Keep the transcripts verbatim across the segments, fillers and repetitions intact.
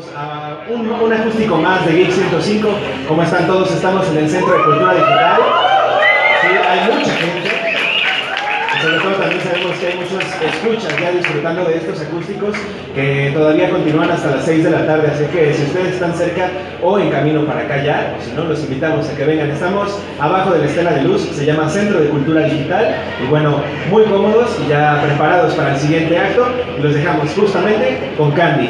A un, un acústico más de Geek ciento cinco. ¿Cómo están todos? Estamos en el Centro de Cultura Digital. Sí, hay mucha gente. Y sobre todo también sabemos que hay muchos escuchas ya disfrutando de estos acústicos que todavía continúan hasta las seis de la tarde. Así que si ustedes están cerca o en camino para acá ya, o si no, los invitamos a que vengan. Estamos abajo de la estela de luz, se llama Centro de Cultura Digital. Y bueno, muy cómodos y ya preparados para el siguiente acto. Y los dejamos justamente con Candy.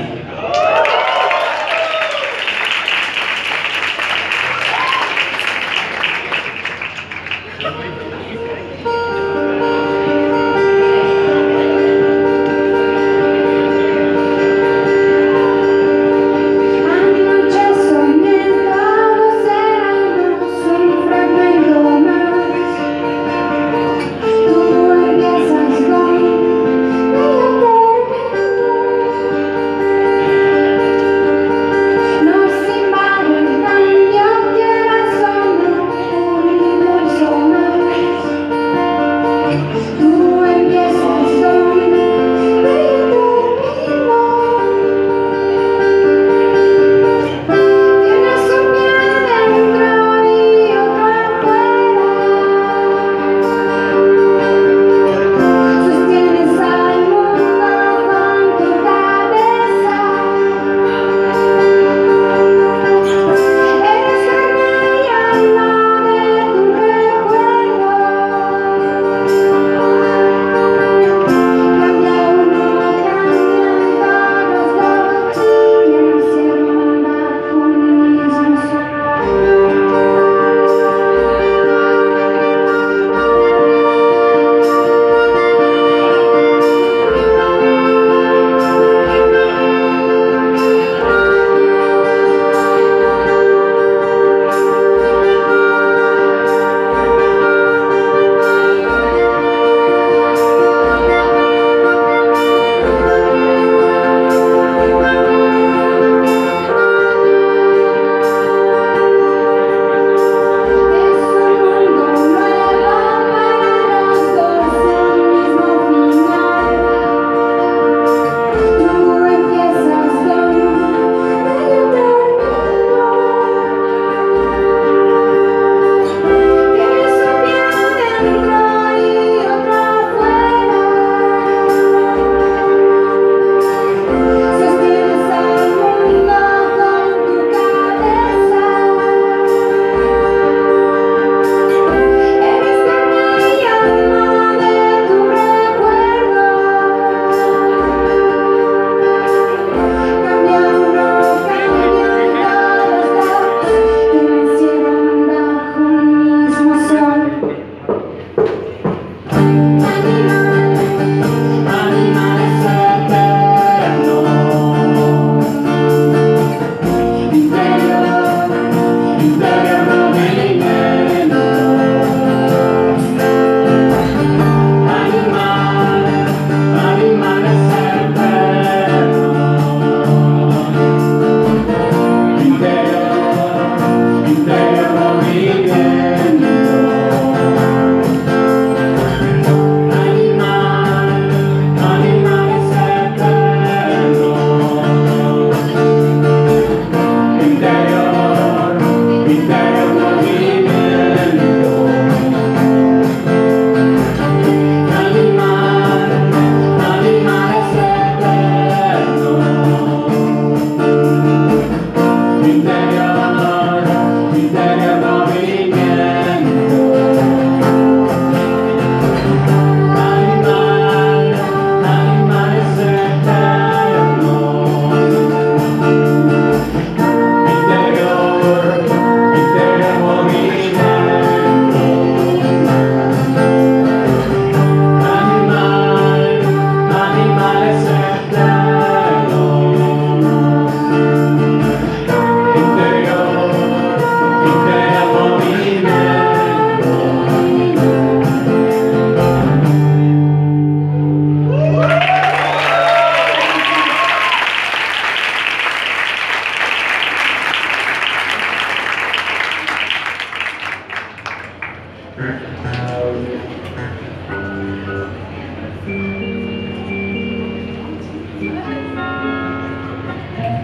Tú empiezas con medio término.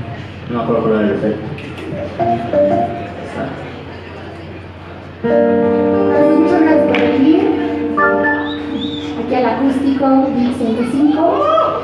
No me acuerdo cuál era el efecto. Pues muchas gracias por venir. Aquí al acústico Geek ciento cinco.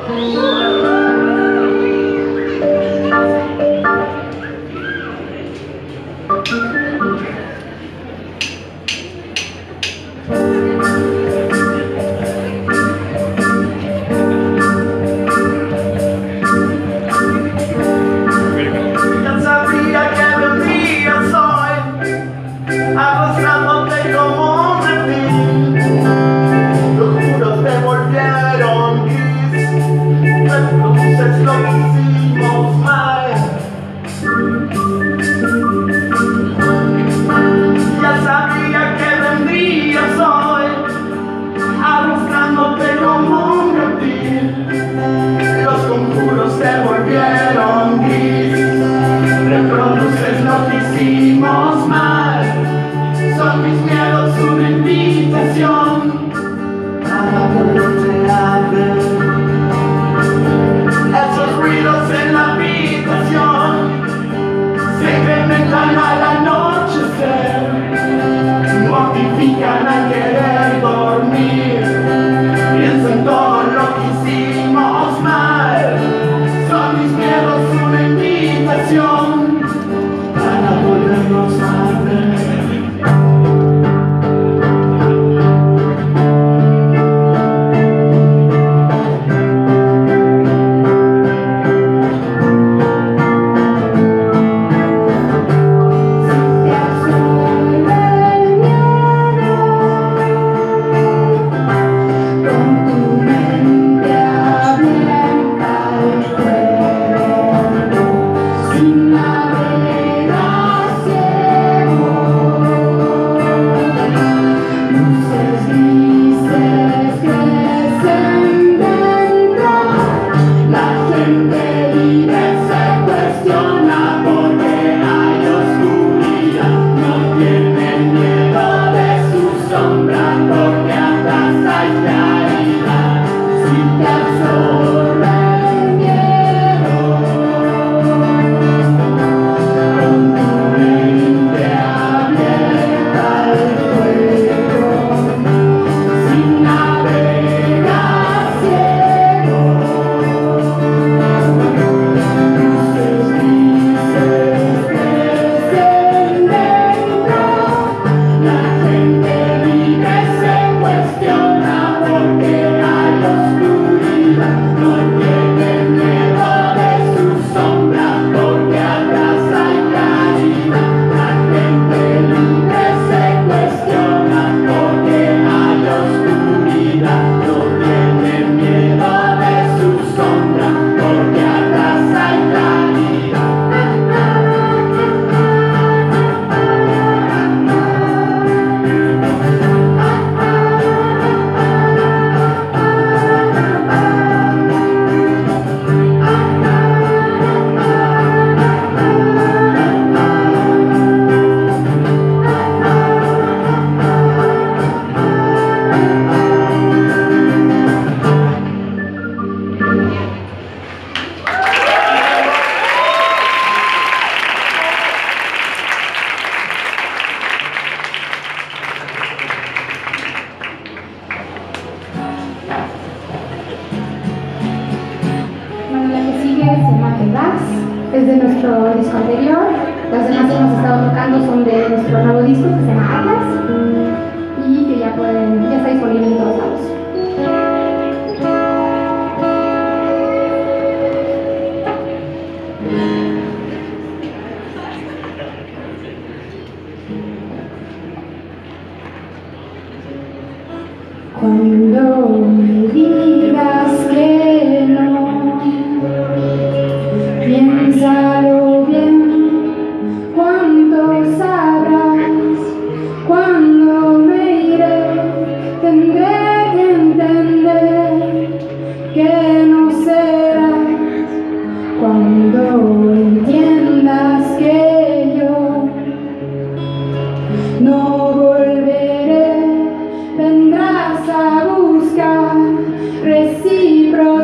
Es de nuestro disco anterior. Las demás que hemos estado tocando son de nuestro nuevo disco que se llama Atlas y que ya pueden, ya está disponible en todos lados. Cuando me digas que no, piénsalo bien, cuánto sabrás, cuando me iré, tendré que entender que no serás, cuando entiendas que yo no volveré, vendrás a buscar recíproco.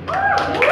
Muy